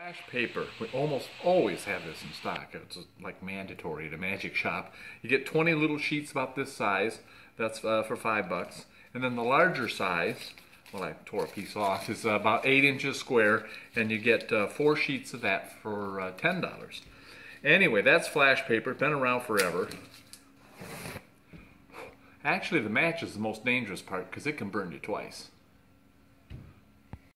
Flash paper. We almost always have this in stock. It's like mandatory at a magic shop. You get 20 little sheets about this size. That's for $5. And then the larger size, well, I tore a piece off, is about 8 inches square, and you get 4 sheets of that for $10. Anyway, that's flash paper. Been around forever. Actually, the match is the most dangerous part because it can burn you twice.